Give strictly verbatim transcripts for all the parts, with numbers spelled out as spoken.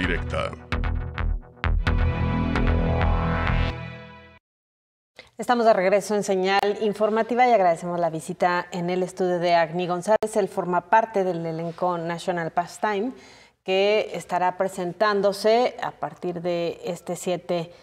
directa. Estamos de regreso en Señal Informativa y agradecemos la visita en el estudio de Agni González. Él forma parte del elenco National Pastime, que estará presentándose a partir de este siete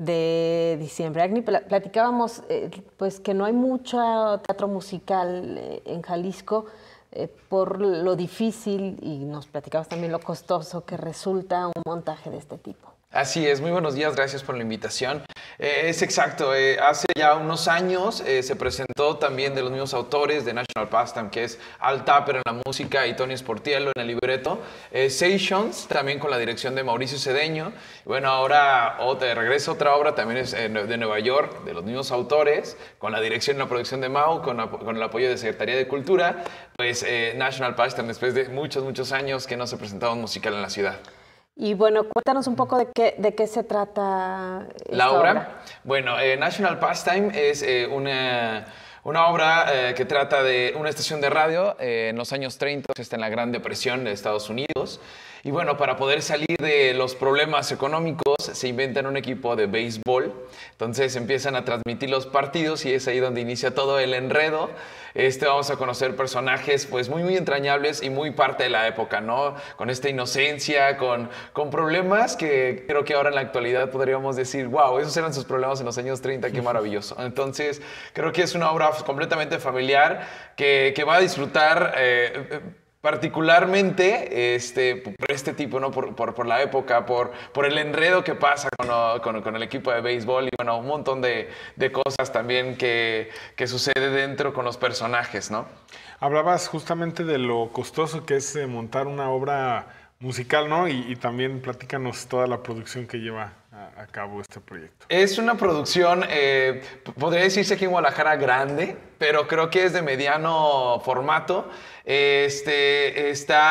de diciembre. Agni, platicábamos eh, pues que no hay mucho teatro musical eh, en Jalisco eh, por lo difícil, y nos platicabas también lo costoso que resulta un montaje de este tipo. Así es, muy buenos días, gracias por la invitación. Eh, es exacto, eh, hace ya unos años eh, se presentó también de los mismos autores de National Pastime, que es Al Tapper en la música y Tony Sportiello en el libreto, eh, Sessions, también con la dirección de Mauricio Cedeño. Y bueno, ahora otra, de regreso otra obra también es eh, de Nueva York, de los mismos autores, con la dirección y la producción de Mau, con, con el apoyo de Secretaría de Cultura, pues eh, National Pastime, después de muchos, muchos años que no se presentaba un musical en la ciudad. Y bueno, cuéntanos un poco de qué, de qué se trata esta la obra. obra. Bueno, eh, National Pastime es eh, una, una obra eh, que trata de una estación de radio eh, en los años treinta, que está en la Gran Depresión de Estados Unidos. Y bueno, para poder salir de los problemas económicos, se inventan un equipo de béisbol. Entonces empiezan a transmitir los partidos y es ahí donde inicia todo el enredo. Este, vamos a conocer personajes pues muy, muy entrañables y muy parte de la época, ¿no? Con esta inocencia, con, con problemas que creo que ahora en la actualidad podríamos decir, wow, esos eran sus problemas en los años treinta, qué maravilloso. Entonces, creo que es una obra completamente familiar que, que va a disfrutar eh, particularmente este, por este tipo, ¿no? Por, por, por la época, por, por el enredo que pasa con, con, con el equipo de béisbol y bueno, un montón de, de cosas también que, que sucede dentro con los personajes, ¿no? Hablabas justamente de lo costoso que es eh, montar una obra musical, ¿no? Y, y también platícanos toda la producción que lleva a, a cabo este proyecto. Es una producción, eh, podría decirse aquí en Guadalajara grande, pero creo que es de mediano formato. Este,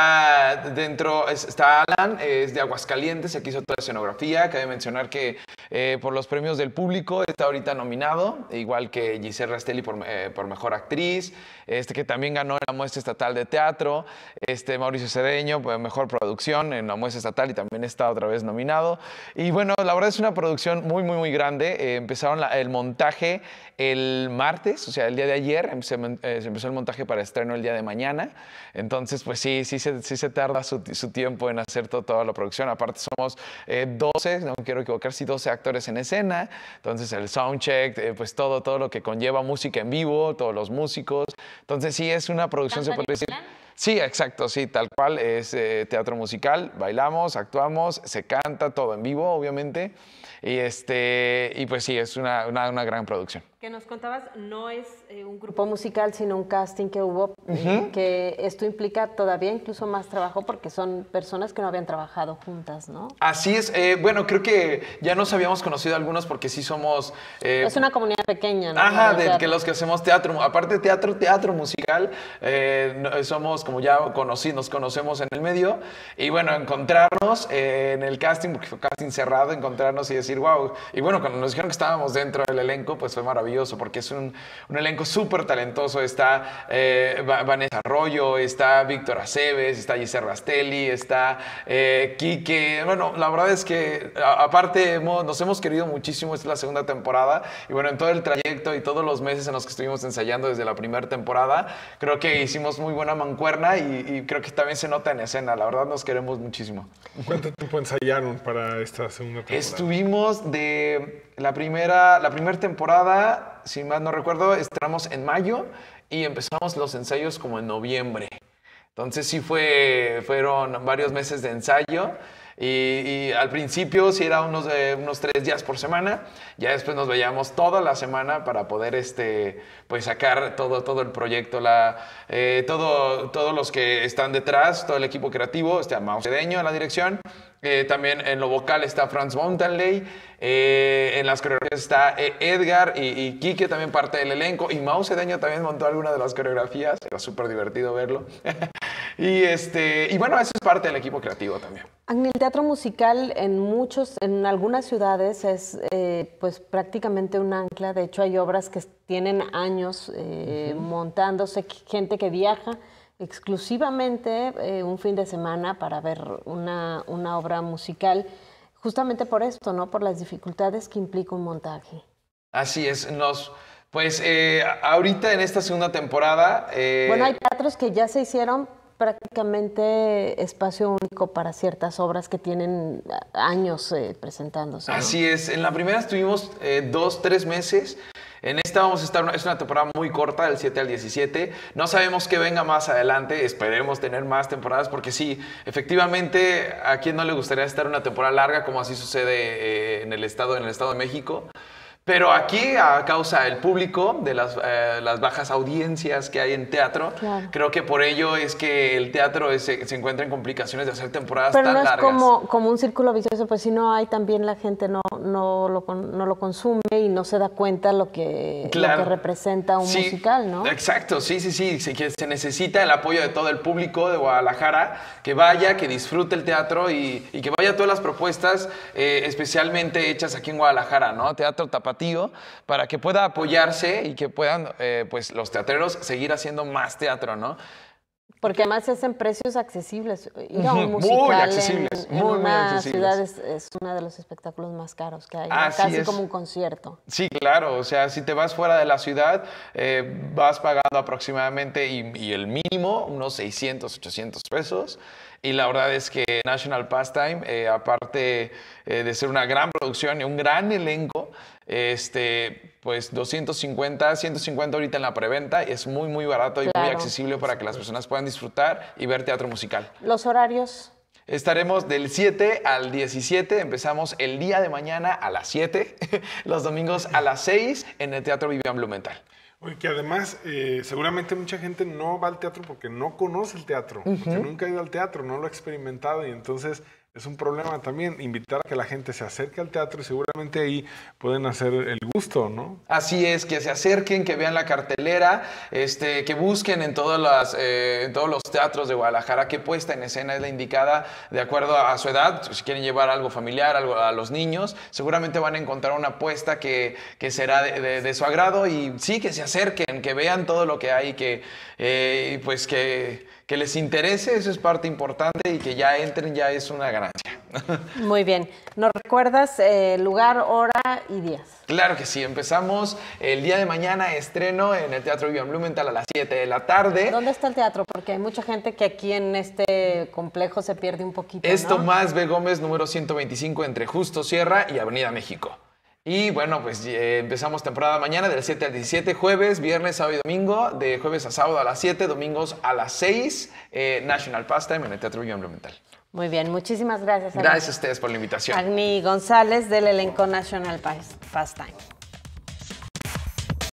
está dentro, está Alan, es de Aguascalientes, aquí hizo toda la escenografía. Cabe mencionar que eh, por los premios del público está ahorita nominado, igual que Giselle Rastelli por, eh, por Mejor Actriz, este, que también ganó en la Muestra Estatal de Teatro, este, Mauricio Cedeño por Mejor Producción en la Muestra Estatal y también está otra vez nominado. Y bueno, la verdad es una producción muy, muy, muy grande. Eh, empezaron la, el montaje el martes, o sea, el día de ayer, se, eh, se empezó el montaje para estreno el día de mañana. Entonces, pues sí, sí se, sí se tarda su, su tiempo en hacer todo, toda la producción. Aparte somos eh, doce, no me quiero equivocar, sí, doce actores en escena. Entonces el soundcheck, eh, pues todo, todo lo que conlleva música en vivo, todos los músicos. Entonces sí, es una producción, se puede decir. Sí, exacto, sí, tal cual, es eh, teatro musical, bailamos, actuamos, se canta, todo en vivo, obviamente. Y, este, y pues sí, es una, una, una gran producción. Que nos contabas, no es eh, un grupo musical, sino un casting que hubo, eh, uh-huh. que esto implica todavía incluso más trabajo porque son personas que no habían trabajado juntas, ¿no? Así es. Eh, bueno, creo que ya nos habíamos conocido algunos porque sí somos... Eh, es una comunidad pequeña, ¿no? Ajá, de que los que hacemos teatro, aparte de teatro, teatro musical, eh, somos como ya conocidos, nos conocemos en el medio. Y bueno, encontrarnos eh, en el casting, porque fue casting cerrado, encontrarnos y decir, wow. Y bueno, cuando nos dijeron que estábamos dentro del elenco, pues fue maravilloso. Porque es un, un elenco súper talentoso. Está eh, Vanessa Arroyo, está Víctor Aceves, está Giselle Rastelli, está eh, Quique. Bueno, la verdad es que a, aparte hemos, nos hemos querido muchísimo. Esta es la segunda temporada y bueno, en todo el trayecto y todos los meses en los que estuvimos ensayando desde la primera temporada, creo que hicimos muy buena mancuerna y, y creo que también se nota en escena. La verdad nos queremos muchísimo. ¿Cuánto tiempo ensayaron para esta segunda temporada? Estuvimos de la primera, la primera temporada, si mal no recuerdo, estrenamos en mayo y empezamos los ensayos como en noviembre. Entonces sí fue, fueron varios meses de ensayo. Y, y al principio sí era unos, eh, unos tres días por semana, ya después nos veíamos toda la semana para poder este, pues sacar todo, todo el proyecto, la, eh, todo, todos los que están detrás, todo el equipo creativo, está Mau Cedeño en la dirección, eh, también en lo vocal está Franz Montanley, eh, en las coreografías está Edgar y, y Quique también parte del elenco, y Mau Cedeño también montó alguna de las coreografías, era súper divertido verlo. y, este, y bueno, eso es parte del equipo creativo también. Agni, el teatro musical en muchos, en algunas ciudades es eh, pues prácticamente un ancla. De hecho, hay obras que tienen años eh, uh-huh. montándose, gente que viaja exclusivamente eh, un fin de semana para ver una, una obra musical, justamente por esto, ¿no? Por las dificultades que implica un montaje. Así es, nos, pues eh, ahorita en esta segunda temporada... Eh, bueno, hay teatros que ya se hicieron prácticamente espacio único para ciertas obras que tienen años eh, presentándose, ¿no? Así es, en la primera estuvimos eh, dos, tres meses. En esta vamos a estar, es una temporada muy corta, del siete al diecisiete. No sabemos qué venga más adelante, esperemos tener más temporadas, porque sí, efectivamente, a quien no le gustaría estar una temporada larga, como así sucede eh, en el estado, en el Estado de México. Pero aquí, a causa del público, de las, eh, las bajas audiencias que hay en teatro, claro. creo que por ello es que el teatro es, se, se encuentra en complicaciones de hacer temporadas Pero tan no es largas. como, como un círculo vicioso, pues si no hay, también la gente no, no, lo, no lo consume y no se da cuenta lo que, Claro. lo que representa un Sí, musical, ¿no? Exacto, sí, sí, sí, sí, que se necesita el apoyo de todo el público de Guadalajara, que vaya, que disfrute el teatro y, y que vaya a todas las propuestas eh, especialmente hechas aquí en Guadalajara, ¿no? Teatro tapatío, para que pueda apoyarse y que puedan, eh, pues, los teatreros seguir haciendo más teatro, ¿no? Porque además es en precios accesibles. Ir a un Muy musical accesibles, en, en muy, muy una accesibles. ciudad es, es uno de los espectáculos más caros que hay, ¿no? Así Casi es. como un concierto. Sí, claro, o sea, si te vas fuera de la ciudad, eh, vas pagando aproximadamente, y, y el mínimo, unos seiscientos, ochocientos pesos. Y la verdad es que National Pastime, eh, aparte eh, de ser una gran producción y un gran elenco, este, pues doscientos cincuenta, ciento cincuenta ahorita en la preventa, y es muy, muy barato y Claro. muy accesible para que las personas puedan disfrutar y ver teatro musical. Los horarios. Estaremos del siete al diecisiete, empezamos el día de mañana a las siete, los domingos a las seis en el Teatro Vivian Blumenthal. Oye, que además eh, seguramente mucha gente no va al teatro porque no conoce el teatro, uh-huh. porque nunca ha ido al teatro, no lo ha experimentado, y entonces es un problema también invitar a que la gente se acerque al teatro y seguramente ahí pueden hacer el gusto, ¿no? Así es, que se acerquen, que vean la cartelera, este, que busquen en, todas las, eh, en todos los teatros de Guadalajara qué puesta en escena es la indicada de acuerdo a su edad. Si quieren llevar algo familiar, algo a los niños, seguramente van a encontrar una puesta que, que será de, de, de su agrado, y sí, que se acerquen, que vean todo lo que hay, que eh, pues que, que les interese, eso es parte importante, y que ya entren ya es una ganancia. Muy bien. ¿Nos recuerdas eh, lugar, hora y días? Claro que sí. Empezamos el día de mañana, estreno en el Teatro Vivian Blumenthal a las siete de la tarde. ¿Dónde está el teatro? Porque hay mucha gente que aquí en este complejo se pierde un poquito, Es ¿no? Tomás B. Gómez, número ciento veinticinco, entre Justo Sierra y Avenida México. Y bueno, pues eh, empezamos temporada mañana del siete al diecisiete, jueves, viernes, sábado y domingo, de jueves a sábado a las siete, domingos a las seis, eh, National Pastime en el Teatro Vivian Blumenthal. Muy bien, muchísimas gracias. Gracias a ustedes por la invitación. Agni González, del elenco National Pastime.